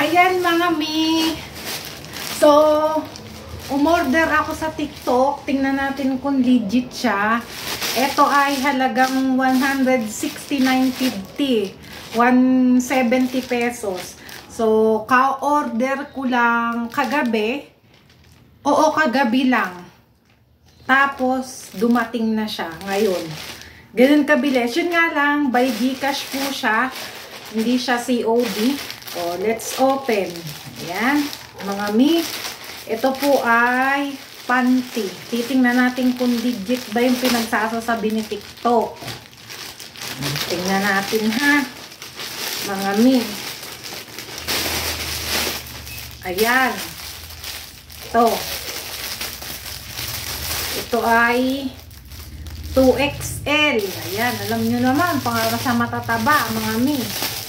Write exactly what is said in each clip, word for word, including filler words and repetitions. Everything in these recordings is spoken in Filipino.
Ayan mga mi. So, umorder ako sa TikTok. Tingnan natin kung legit siya. Ito ay halagang one sixty-nine fifty. one seventy pesos. So, ka-order ko lang kagabi. Oo, kagabi lang. Tapos, dumating na siya ngayon. Ganun kabilis. Yun nga lang, by Gcash po siya. Hindi siya C O D. O, let's open. Ayan. Mga mi. Ito po ay panty. Titingnan natin kung legit ba yung pinagsasasabi ni TikTok. Tingnan natin ha. Mga mi. Ayan. Ito. Ito ay two X L. Ayan. Alam nyo naman, pangara sa matataba, mga mi.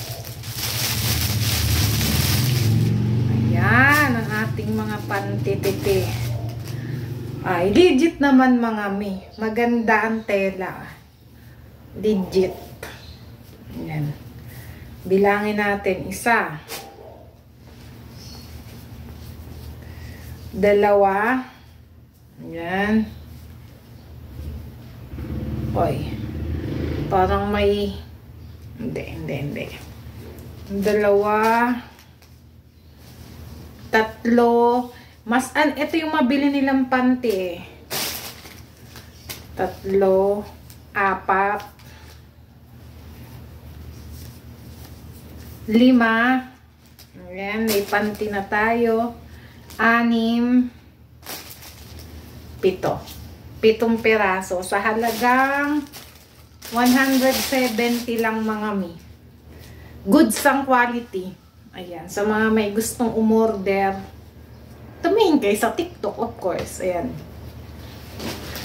Ayan. Ang ating mga pantititi. Ay, legit naman mga mi. Maganda ang tela. Legit. Ayan. Bilangin natin. Isa. Dalawa. Ayan. Oy. Parang may... Hindi, hindi, hindi. Dalawa. Tatlo. Mas, an, ito yung mabili nilang panty eh. Tatlo. Apat. Lima. Ayan, may panty na tayo. Anim. Pito. Pitong peraso. Sa halagang one seventy lang mga mi. Goods ang quality. Ayan. Sa mga may gustong umorder, tumingin kayo sa TikTok, of course. Ayan.